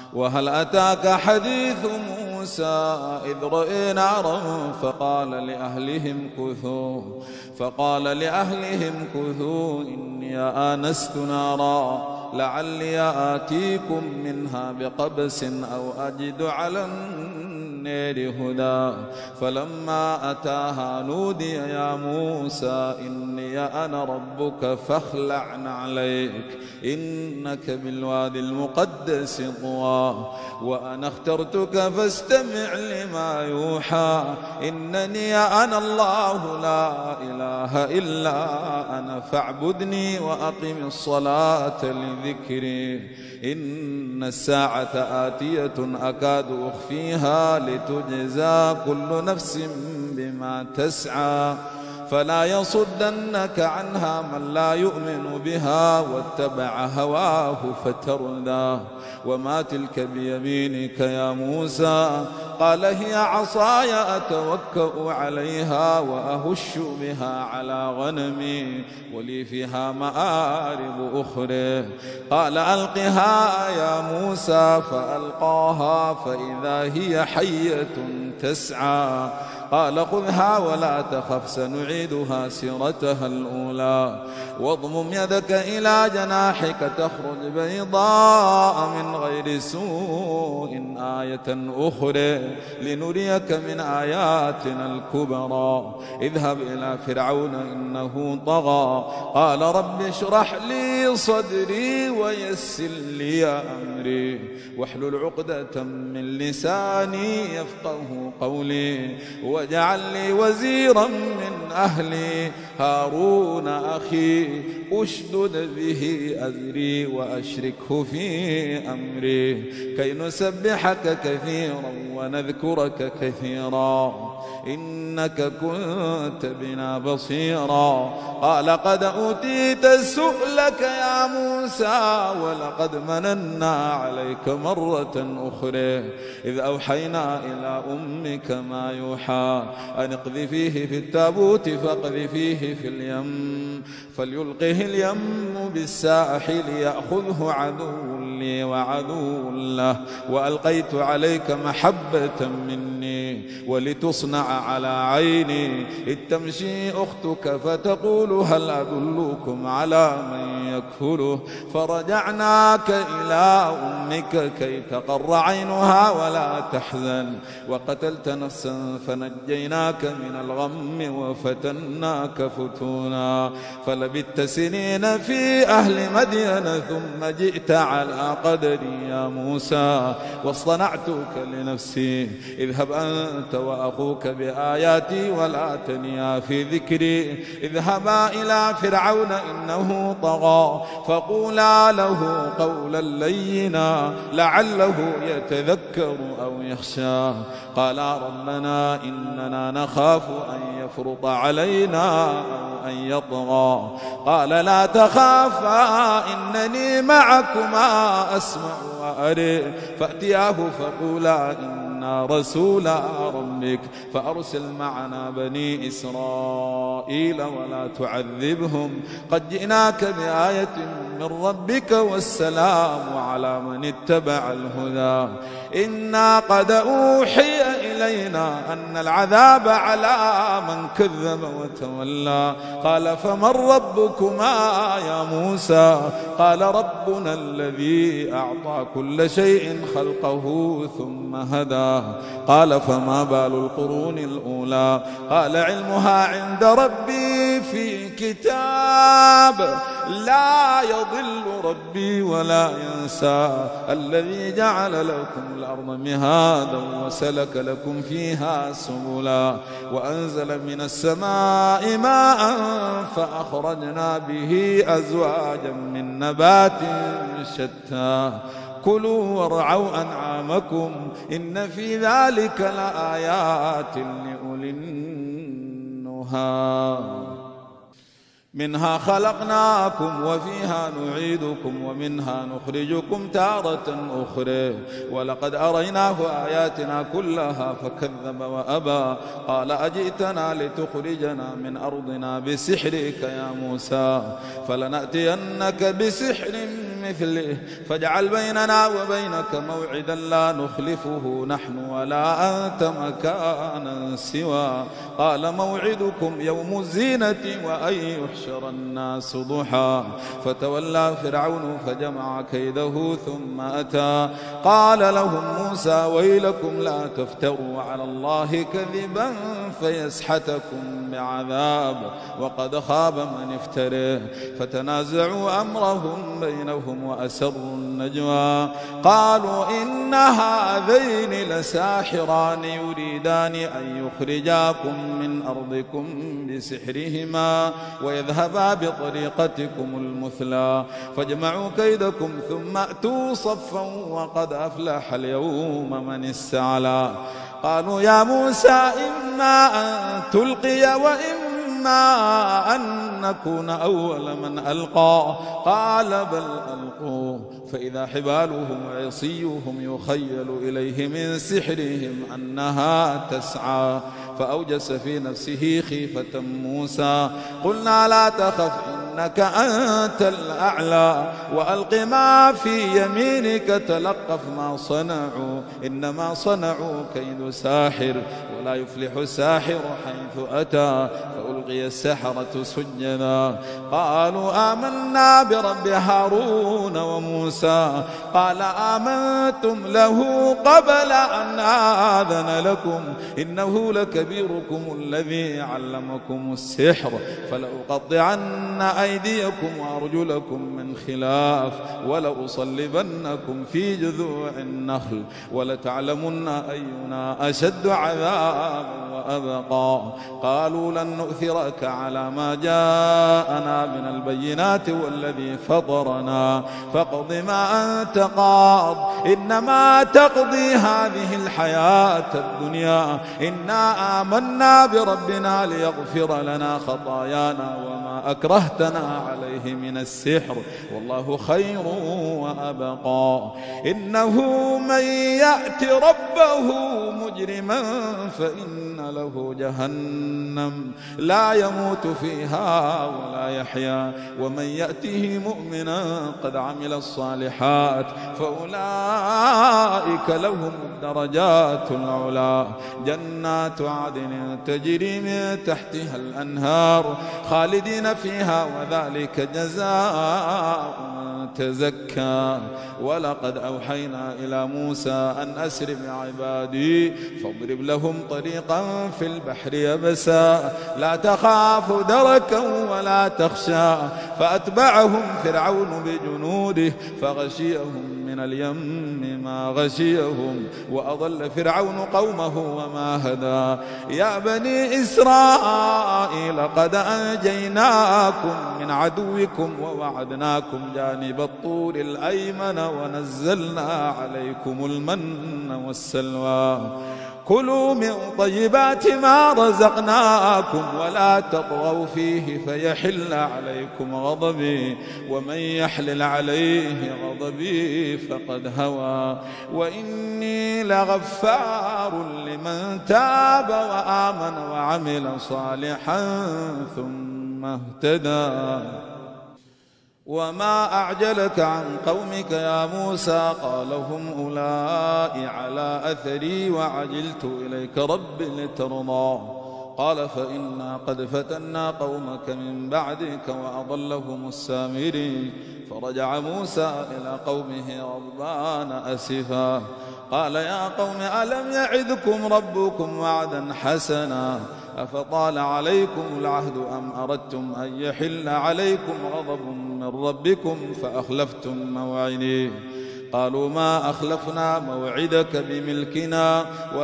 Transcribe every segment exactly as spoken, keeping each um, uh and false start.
وهل أتاك حديث موسى إذ رأى نارا فقال لأهلهم كثوا فقال لأهلهم كثوا إني آنست نارا لعلي آتيكم منها بقبس أو أجد على النار هدى فلما أتاها نودي يا موسى إني أنا ربك فاخلع عليك إنك بالوادي المقدس طوى وأنا اخترتك فاستمع لما يوحى إنني أنا الله لا إله إلا أنا فاعبدني وأقم الصلاة لذكري إن الساعة آتية أكاد أخفيها لتجزى كل نفس بما تسعى فلا يصدنك عنها من لا يؤمن بها واتبع هواه فتردى وما تلك بيمينك يا موسى قال هي عصاي أتوكأ عليها وأهش بها على غنمي ولي فيها مآرب أخرى قال ألقها يا موسى فألقاها فإذا هي حية تسعى قال خذها ولا تخف سنعيدها سيرتها الأولى واضمم يدك إلى جناحك تخرج بيضاء من غير سوء آية أخرى لنريك من آياتنا الكبرى اذهب إلى فرعون إنه طغى قال رب اشرح لي صدري ويسر لي أمري واحلل عقدة من لساني يفقه قولي واجعل لي وزيرا من أهلي هارون أخي أشدد به أزري وأشركه في أمري كي نسبحك كثيرا ونذكرك كثيرا إنك كنت بنا بصيرا قال قد أوتيت سؤلك يا موسى ولقد مننا عليك مرة أخرى إذ أوحينا إلى أمك ما يوحى أن اقذفيه في التابوت فاقذفيه في اليم فليلقه اليم بالساحل يأخذه عدو لي وعدو له وألقيت عليك محبة مني ولتصنع على عيني إذ تمشي أختك فتقول هل أدلكم على من يكفله فرجعناك إلى أمك كي تقر عينها ولا تحزن وقتلت نفسا فنجيناك من الغم وفتناك فتونا فلبثت سنين في أهل مدين ثم جئت على قدري يا موسى واصطنعتك لنفسي اذهب أنت وأخوك بآياتي ولا تنيا في ذكري اذهبا إلى فرعون إنه طغى فقولا له قولا لينا لعله يتذكر أو يخشى قالا ربنا إننا نخاف أن يفرط علينا أو أن يطغى قال لا تخافا إنني معكما أسمع وأرى فأتياه فقولا إنا رسولا ربك فأرسل معنا بني إسرائيل ولا تعذبهم قد جئناك بآية من ربك والسلام على من اتبع الهدى إنا قد أوحي إلينا أن العذاب على من كذب وتولى قال فمن ربكما يا موسى قال ربنا الذي أعطى كل شيء خلقه ثم هدى قال فما بال القرون الأولى قال علمها عند ربي في كتاب لا يضل ربي ولا ينسى الذي جعل لكم الأرض مهادا وسلك لكم فيها سبلا وأنزل من السماء ماء فأخرجنا به أزواجا من نبات شتى كلوا وارعوا أنعامكم إن في ذلك لآيات لأولي النهى منها خلقناكم وفيها نعيدكم ومنها نخرجكم تارة أخرى ولقد أريناه آياتنا كلها فكذب وأبى قال أجئتنا لتخرجنا من أرضنا بسحرك يا موسى فلنأتينك بسحر بمثله فاجعل بيننا وبينك موعدا لا نخلفه نحن ولا أنت مكانا سوى. قال موعدكم يوم الزينة وأن يحشر الناس ضحى. فتولى فرعون فجمع كيده ثم أتى. قال لهم موسى ويلكم لا تفتروا على الله كذبا فيسحتكم بعذاب وقد خاب من افترى. فتنازعوا أمرهم بينهم وأسروا النجوى. قالوا إن هذين لساحران يريدان أن يخرجاكم من أرضكم بسحرهما ويذهبا بطريقتكم المثلى فاجمعوا كيدكم ثم أتوا صفا وقد أفلح اليوم من استعلى. قالوا يا موسى إما أن تلقي وإما أن نكون أول من ألقى. قال بل ألقوا فإذا حبالهم وعصيهم يخيل إليه من سحرهم أنها تسعى. فأوجس في نفسه خيفة موسى. قلنا لا تخف إنك أنت الأعلى وألق ما في يمينك تلقف ما صنعوا إنما صنعوا كيد ساحر ولا يفلح الساحر حيث أتى. فألقي السحرة سجدا. قالوا آمنا برب هارون وموسى. قال آمنتم له قبل أن آذن لكم إنه لكبيركم الذي علمكم السحر فلأقطعن أيديكم وأرجلكم من خلاف ولأصلبنكم في جذوع النخل ولتعلمن أينا أشد عذابا وأبقى. قالوا لن نؤثرك على ما جاءنا من البينات والذي فطرنا فاقض ما أنت قاض إنما تقضي هذه الحياة الدنيا إنا آمنا بربنا ليغفر لنا خطايانا وما أكرهتنا عليه من السحر والله خير وأبقى. إنه من يأت ربه مجرما فإن له جهنم لا يموت فيها ولا يحيا ومن يأته مؤمنا قد عمل الصالحات فأولئك لهم الدرجات العلى جنات عدن تجري من تحتها الأنهار خالدين فيها وذلك جزاء من تزكى. ولقد أوحينا إلى موسى أن أسر بعبادي فاضرب لهم طريقا في البحر يبسا لا تخاف دركا ولا تخشى. فأتبعهم فرعون بجنوده فغشيهم من اليم ما غشيهم وأضل فرعون قومه وما هدى. يا بني إسرائيل قد أنجيناكم من عدوكم ووعدناكم جانب الطور الأيمن ونزلنا عليكم المن والسلوى. كلوا من طيبات ما رزقناكم ولا تطغوا فيه فيحل عليكم غضبي ومن يحلل عليه غضبي فقد هوى. وإني لغفار لمن تاب وآمن وعمل صالحا ثم اهتدى. وما أعجلك عن قومك يا موسى؟ قال هم أولئك على أثري وعجلت إليك رب لترضى. قال فإنا قد فتنا قومك من بعدك وأضلهم السامري. فرجع موسى إلى قومه غضبان أسفا. قال يا قوم ألم يعدكم ربكم وعدا حسنا أفطال عليكم العهد أم أردتم أن يحل عليكم غضب من ربكم فأخلفتم موعدي؟ قالوا ما أخلفنا موعدك بملكنا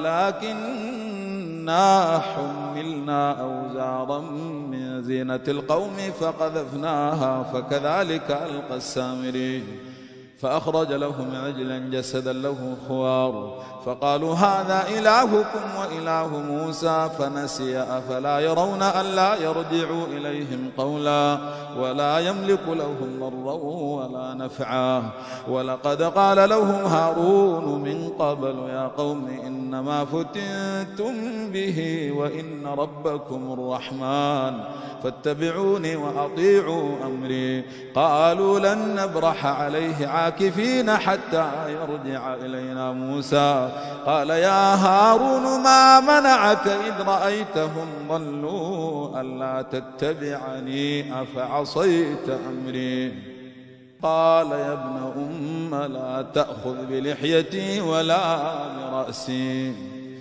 ولكننا حملنا أوزارا من زينة القوم فقذفناها فكذلك ألقى السامري. فأخرج لهم عجلا جسدا له خوار فقالوا هذا إلهكم وإله موسى فنسي أفلا يرون ألا يرجع إليهم قولا ولا يملك لهم ضرا ولا نفعا ولقد قال لهم هارون من قبل يا قوم إنما فتنتم به وإن ربكم الرحمن فاتبعوني وأطيعوا أمري قالوا لن نبرح عليه عاكفين حتى يرجع إلينا موسى قال يا هارون ما منعك إذ رأيتهم ضلوا ألا تتبعني أفعصيت أمري قال يا ابن أم لا تأخذ بلحيتي ولا برأسي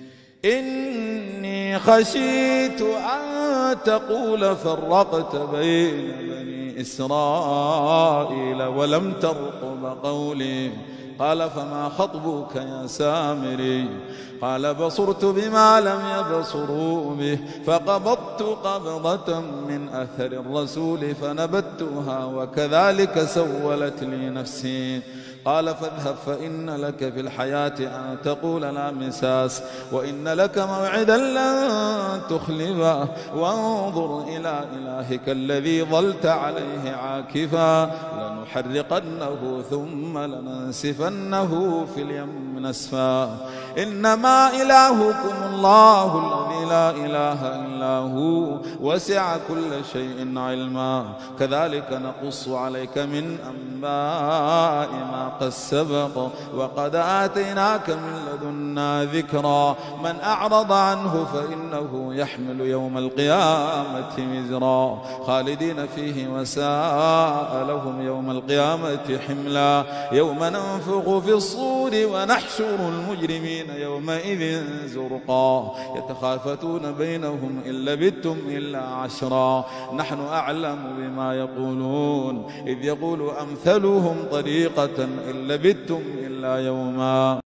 إني خشيت أن تقول فرقت بين بني إسرائيل ولم ترقب قولي قال فما خطبك يا سامري قال بصرت بما لم يبصروا به فقبضت قبضة من أثر الرسول فنبتها وكذلك سولت لي نفسي قال فاذهب فإن لك في الحياة أن تقول لا مساس وإن لك موعدا لن تخلفه وانظر إلى إلهك الذي ظلت عليه عاكفا لنحرقنه ثم لننسفنه في اليم نسفا إنما إلهكم الله الذي لا إله إلا هو وسع كل شيء علما كذلك نقص عليك من أنباء ما قد سبق وقد آتيناك من لدنا ذكرا من أعرض عنه فإنه يحمل يوم القيامة وزرا خالدين فيه وساء لهم يوم القيامة حملا يوم ننفخ في الصور ونحشر المجرمين يومئذ زرقا يتخافتون بينهم إن لبثتم إلا عشرا نحن أعلم بما يقولون إذ يقول أمثلهم طريقة إن لبثتم إلا يوما